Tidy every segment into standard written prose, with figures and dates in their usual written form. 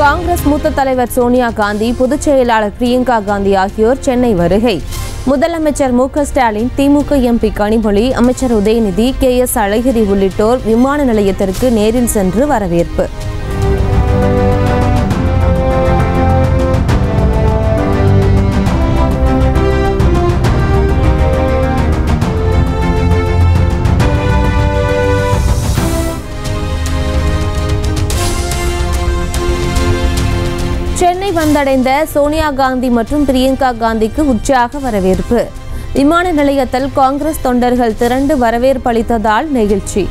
காங்கிரஸ் மூத்த தலைவர் சோனியா காந்தி, பொதுச் செயலாளர் பிரியங்கா காந்தி ஆகியோர் சென்னை வருகை. முதலமைச்சர் மு.க.ஸ்டாலின், திமுக எம்பி கனிமொழி, அமைச்சர் உதயநிதி, கே.எஸ். அழகிரி உள்ளிட்டோர் விமான நிலையத்திற்கு நேரில் சென்று வரவேற்பு. சென்னை வந்தடைந்த சோனியா காந்தி மற்றும் பிரியங்கா காந்திக்கு உற்சாக வரவேற்பு. விமான நிலையத்தில் காங்கிரஸ் தொண்டர்கள் திரண்டு வரவேற்பளித்ததால் நெகிழ்ச்சி.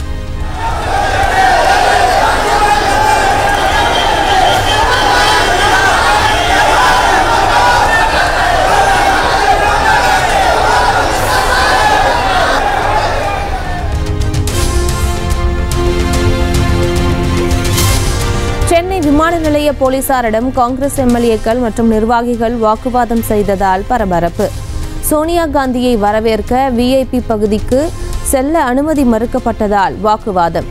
சென்னை விமான நிலைய போலீசாரிடம் காங்கிரஸ் எம்எல்ஏக்கள் மற்றும் நிர்வாகிகள் வாக்குவாதம் செய்ததால் பரபரப்பு. சோனியா காந்தியை வரவேற்க விஐபி பகுதிக்கு செல்ல அனுமதி மறுக்கப்பட்டதால் வாக்குவாதம்.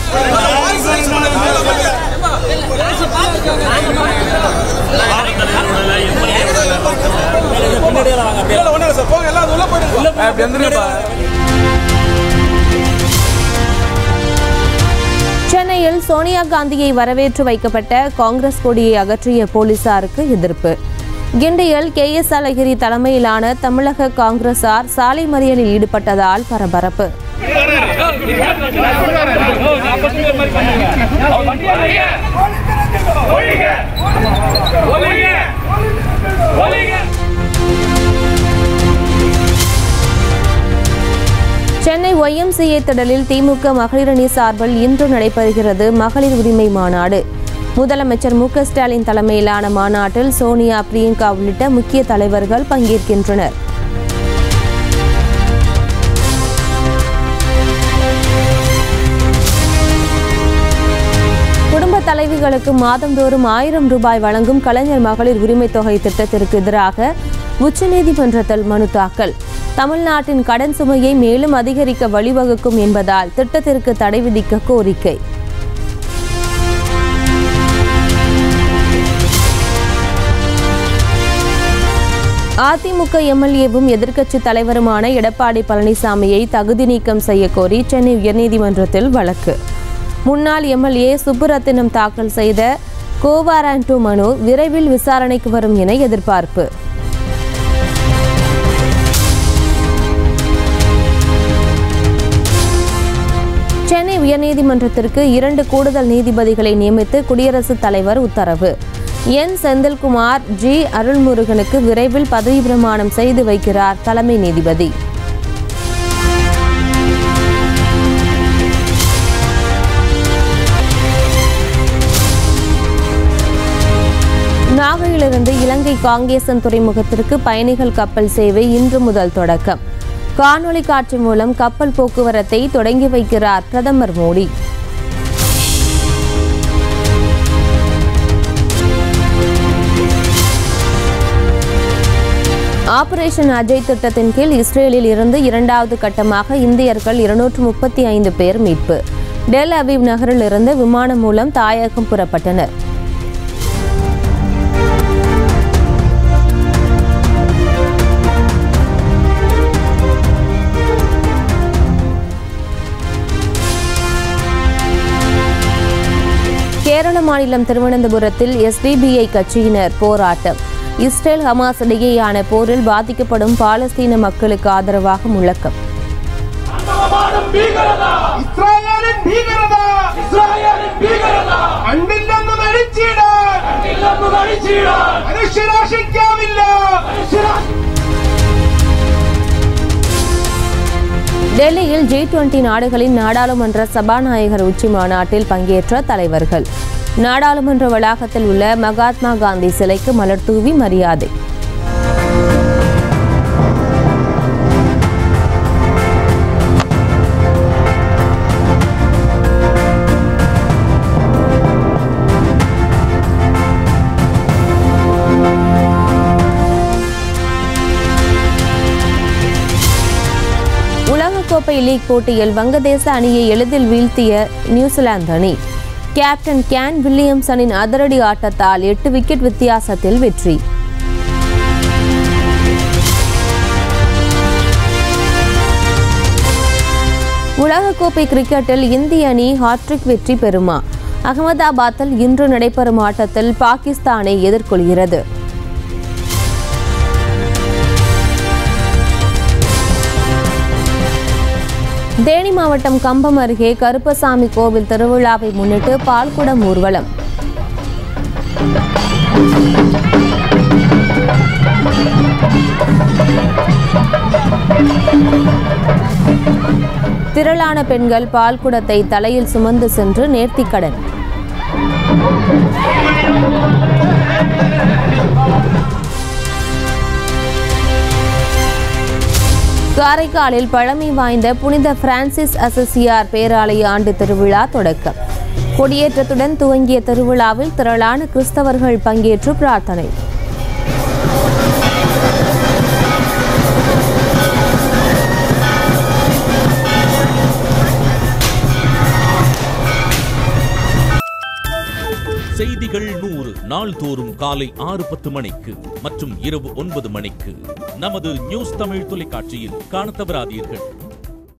சென்னையில் சோனியா காந்தியை வரவேற்று வைக்கப்பட்ட காங்கிரஸ் கொடியை அகற்றிய போலீசாருக்கு எதிர்ப்பு. கிண்டியில் கே.எஸ். அழகிரி தலைமையிலான தமிழக காங்கிரசார் சாலை மறியலில் ஈடுபட்டதால் பரபரப்பு. சென்னை YMCA திடலில் திமுக மகளிர் அணி சார்பில் இன்று நடைபெறுகிறது மகளிர் உரிமை மாநாடு. முதலமைச்சர் மு.க.ஸ்டாலின் தலைமையிலான மாநாட்டில் சோனியா, பிரியங்கா உள்ளிட்ட முக்கிய தலைவர்கள் பங்கேற்கின்றனர். குடும்ப தலைவிகளுக்கு மாதந்தோறும் 1000 ரூபாய் வழங்கும் கலைஞர் மகளிர் உரிமை தொகை திட்டத்திற்கு எதிராக உச்சநீதிமன்றத்தில் மனு தாக்கல். தமிழ்நாட்டின் கடன் சுமையை மேலும் அதிகரிக்க வழிவகுக்கும் என்பதால் திட்டத்திற்கு தடை விதிக்க கோரிக்கை. அதிமுக எம்எல்ஏவும் எதிர்க்கட்சி தலைவருமான எடப்பாடி பழனிசாமியை தகுதி நீக்கம் செய்ய கோரி சென்னை உயர்நீதிமன்றத்தில் வழக்கு. முன்னாள் எம்எல்ஏ சுப்புரத்தினம் தாக்கல் செய்த கோவாரண்டோ மனு விரைவில் விசாரணைக்கு வரும் என எதிர்பார்ப்பு. சென்னை உயர்நீதிமன்றத்திற்கு 2 கூடுதல் நீதிபதிகளை நியமித்து குடியரசுத் தலைவர் உத்தரவு. என். செந்தில்குமார், ஜி. அருள்முருகனுக்கு விரைவில் பதவி பிரமாணம் செய்து வைக்கிறார் தலைமை நீதிபதி. நாகையிலிருந்து இலங்கை காங்கேசன் துறைமுகத்திற்கு பயணிகள் கப்பல் சேவை இன்று முதல் தொடக்கம். காணொலி காட்சி மூலம் கப்பல் போக்குவரத்தை தொடங்கி வைக்கிறார் பிரதமர் மோடி. ஆபரேஷன் அஜய் திட்டத்தின் கீழ் இஸ்ரேலில் இருந்து 2வது கட்டமாக இந்தியர்கள் 235 பேர் மீட்பு. டெல் அவீவ் நகரில் இருந்து விமானம் மூலம் தாயகம் புறப்பட்டனர். கேரள மாநிலம் திருவனந்தபுரத்தில் SDPI கட்சியினர் போராட்டம். இஸ்ரேல் ஹமாஸ் இடையேயான போரில் பாதிக்கப்படும் பாலஸ்தீன மக்களுக்கு ஆதரவாக முழக்கம். டெல்லியில் G20 நாடுகளின் நாடாளுமன்ற சபாநாயகர் உச்சி மாநாட்டில் பங்கேற்ற தலைவர்கள். நாடாளுமன்ற வளாகத்தில் உள்ள மகாத்மா காந்தி சிலைக்கு மலர் தூவி மரியாதை. உலகக்கோப்பை லீக் போட்டியில் வங்கதேச அணியை எளிதில் வீழ்த்திய நியூசிலாந்து அணி. கேப்டன் கேன் வில்லியம்சனின் அதிரடி ஆட்டத்தால் 8 விக்கெட் வித்தியாசத்தில் வெற்றி. உலகக்கோப்பை கிரிக்கெட்டில் இந்திய அணி ஹாட்ரிக் வெற்றி பெறுமா? அகமதாபாத்தில் இன்று நடைபெறும் ஆட்டத்தில் பாகிஸ்தானை எதிர்கொள்கிறது. தேனி மாவட்டம் கம்பம் அருகே கருப்பசாமி கோவில் திருவிழாவை முன்னிட்டு பால்குடம் ஊர்வலம். திரளான பெண்கள் பால்குடத்தை தலையில் சுமந்து சென்று நேர்த்திக்கடன். காரைக்காலில் பழமை வாய்ந்த புனித பிரான்சிஸ் அசசியார் பேராலய ஆண்டு திருவிழா தொடக்கம். கொடியேற்றத்துடன் துவங்கிய திருவிழாவில் திரளான கிறிஸ்தவர்கள் பங்கேற்று பிரார்த்தனை. செய்திகள் 100 நாள்தோறும் காலை 6:10 மணிக்கு மற்றும் இரவு 9 மணிக்கு நமது நியூஸ் தமிழ் தொலைக்காட்சியில் காணத் தவறாதீர்கள்.